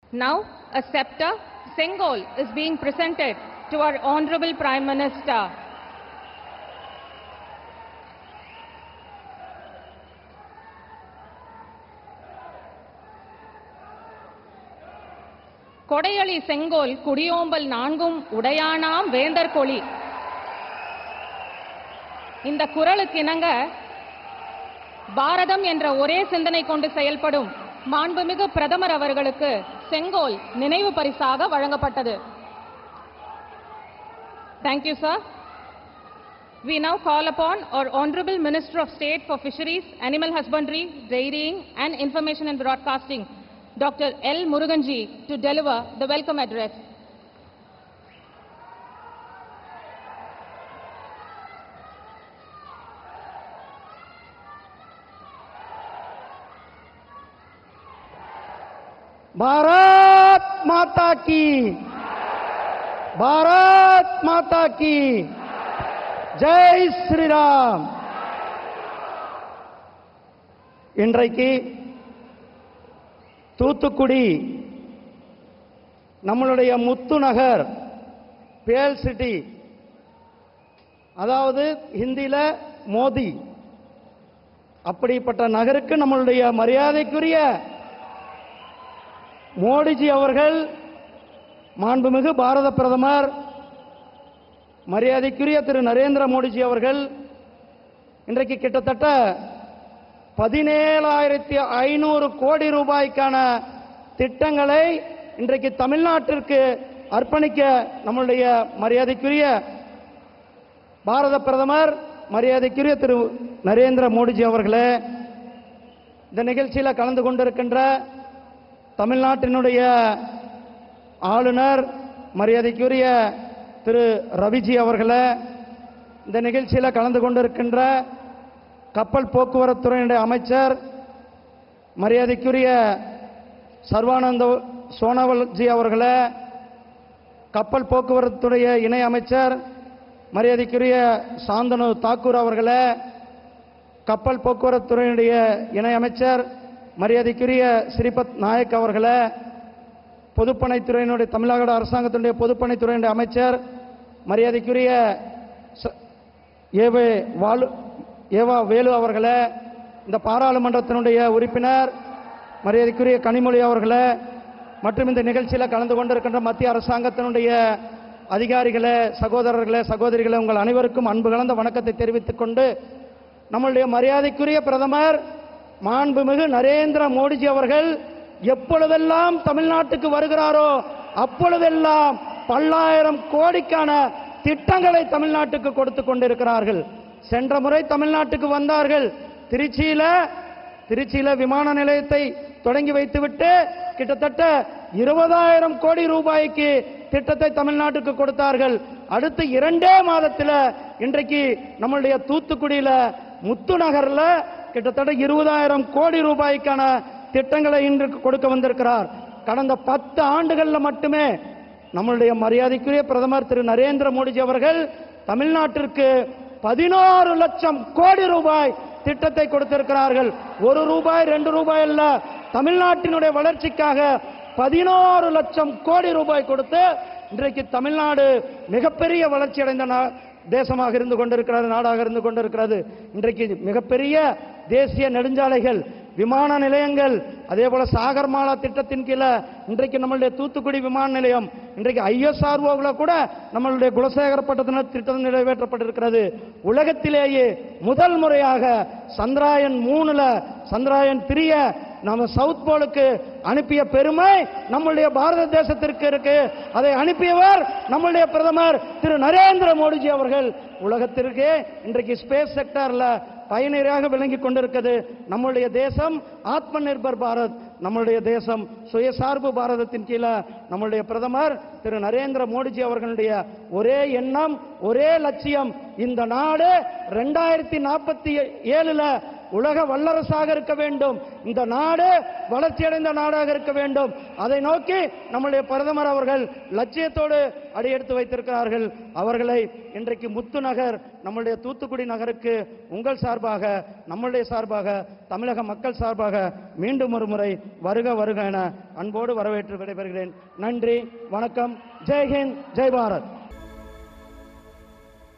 Now, a scepter, Sengol, is being presented to our Honorable Prime Minister. கொடையளி செங்கோல் குடியோம்பல் நான்கும் உடையானாம் வேந்தர் கொளி. இந்த குரலுக்கு இணங்க பாரதம் என்ற ஒரே சிந்தனை கொண்டு செயல்படும் மாண்புமிகு பிரதமர் அவர்களுக்கு செங்கோல் நினைவு பரிசாக வழங்கப்பட்டது. Thank you, sir. We now call upon our Honorable Minister of State for Fisheries, Animal Husbandry, Dairying and Information and Broadcasting, Dr. L. Muruganji, to deliver the welcome address. Bharat माता की, भारत माता की जय श्री राम. இன்றைக்கு தூத்துக்குடி நம்மளுடைய முத்து நகர், பேல் சிட்டி, அதாவது ஹிந்தியில மோதி, அப்படிப்பட்ட நகருக்கு நம்மளுடைய மரியாதைக்குரிய மோடிஜி அவர்கள், மாண்புமிகு பாரத பிரதமர் மரியாதைக்குரிய திரு நரேந்திர மோடிஜி அவர்கள் இன்றைக்கு கிட்டத்தட்ட 17,500 கோடி ரூபாய்க்கான திட்டங்களை இன்றைக்கு தமிழ்நாட்டிற்கு அர்ப்பணிக்க நம்முடைய மரியாதைக்குரிய பாரத பிரதமர் மரியாதைக்குரிய திரு நரேந்திர மோடிஜி அவர்களே, இந்த நிகழ்ச்சியில் கலந்து கொண்டிருக்கின்ற தமிழ்நாட்டினுடைய ஆளுநர் மரியாதைக்குரிய திரு ரவிஜி அவர்களே, இந்த நிகழ்ச்சியில் கலந்து கொண்டிருக்கின்ற கப்பல் போக்குவரத்துறையினுடைய அமைச்சர் மரியாதைக்குரிய சர்வானந்த சோனோவால்ஜி அவர்களே, கப்பல் போக்குவரத்துடைய இணை அமைச்சர் மரியாதைக்குரிய சாந்தனு தாக்கூர் அவர்களே, கப்பல் போக்குவரத்துறையினுடைய இணை அமைச்சர் மரியாதைக்குரிய ஸ்ரீபத் நாயக் அவர்களே, பொதுப்பணித்துறையினுடைய தமிழ்நாடு அரசாங்கத்தினுடைய பொதுப்பணித்துறையினுடைய அமைச்சர் மரியாதைக்குரிய ஏவா வேலு அவர்களே, இந்த பாராளுமன்றத்தினுடைய உறுப்பினர் மரியாதைக்குரிய கனிமொழி அவர்களே, மற்றும் இந்த நிகழ்ச்சியில் கலந்து கொண்டிருக்கின்ற மத்திய அரசாங்கத்தினுடைய அதிகாரிகளே, சகோதரர்களே, சகோதரிகளே, உங்கள் அனைவருக்கும் அன்பு கலந்த வணக்கத்தை தெரிவித்துக் கொண்டு, நம்மளுடைய மரியாதைக்குரிய பிரதமர் மாண்புமிகு நரேந்திர மோடிஜி அவர்கள் எப்பொழுதெல்லாம் தமிழ்நாட்டுக்கு வருகிறாரோ அப்பொழுதெல்லாம் பல்லாயிரம் கோடிக்கான திட்டங்களை தமிழ்நாட்டுக்கு கொடுத்து கொண்டிருக்கிறார்கள். சென்ற முறை தமிழ்நாட்டுக்கு வந்தார்கள். திருச்சியில விமான நிலையத்தை தொடங்கி வைத்துவிட்டு கிட்டத்தட்ட 20,000 கோடி ரூபாய்க்கு திட்டத்தை தமிழ்நாட்டுக்கு கொடுத்தார்கள். அடுத்து 2 மாதத்தில் இன்றைக்கு நம்மளுடைய தூத்துக்குடியில முத்து நகர்ல கிட்டத்தட்ட 20,000 கோடி ரூபாய்க்கான திட்டங்களை இன்று கொடுக்க வந்திருக்கிறார். கடந்த 10 ஆண்டுகளில் மட்டுமே நம்மளுடைய மரியாதைக்குரிய பிரதமர் திரு நரேந்திர மோடிஜி அவர்கள் தமிழ்நாட்டிற்கு 16 லட்சம் கோடி ரூபாய் திட்டத்தை கொடுத்திருக்கிறார்கள். 1 ரூபாய் 2 ரூபாய் அல்ல, தமிழ்நாட்டினுடைய வளர்ச்சிக்காக 16 லட்சம் கோடி ரூபாய் கொடுத்து இன்றைக்கு தமிழ்நாடு மிகப்பெரிய வளர்ச்சி அடைந்த தேசமாக இருந்து கொண்டிருக்கிறது, நாடாக இருந்து கொண்டிருக்கிறது. இன்றைக்கு மிகப்பெரிய தேசிய நெடுஞ்சாலைகள், விமான நிலையங்கள், அதே போல சாகர்மாலா திட்டத்தின் கீழே இன்றைக்கு நம்மளுடைய தூத்துக்குடி விமான நிலையம், இன்றைக்கு ISRO கூட நம்மளுடைய குலசேகரப்பட்டினம் திட்டம் நிறைவேற்றப்பட்டிருக்கிறது. உலகத்திலேயே முதல் முறையாக சந்திராயன் 3ல சந்திராயன் 3 நம்ம சவுத் போலுக்கு அனுப்பிய பெருமை நம்முடைய பாரத தேசத்திற்கு இருக்கு. அதை அனுப்பியவர் நம்முடைய பிரதமர் திரு நரேந்திர மோடிஜி அவர்கள். உலகத்திற்கே இன்றைக்கு ஸ்பேஸ் செக்டர்ல பயனராக விளங்கி கொண்டிருக்கிறது நம்முடைய தேசம். ஆத்ம நிர்பர் பாரத், நம்முடைய தேசம் சுயசார்பு பாரதத்தின் கீழே நம்முடைய பிரதமர் திரு நரேந்திர மோடிஜி அவர்களுடைய ஒரே எண்ணம், ஒரே லட்சியம், இந்த நாடு 2047 உலக வல்லரசாக இருக்க வேண்டும், இந்த நாடு வளர்ச்சியடைந்த நாடாக இருக்க வேண்டும். அதை நோக்கி நம்முடைய பிரதமர் அவர்கள் லட்சியத்தோடு அடியெடுத்து வைத்திருக்கிறார்கள். அவர்களை இன்றைக்கு முத்து நகர், நம்முடைய தூத்துக்குடி நகருக்கு உங்கள் சார்பாக, நம்முடைய சார்பாக, தமிழக மக்கள் சார்பாக மீண்டும் ஒரு முறை வருக வருக என அன்போடு வரவேற்று விடைபெறுகிறேன். நன்றி, வணக்கம். ஜெய் ஹிந்த், ஜெய் பாரத்.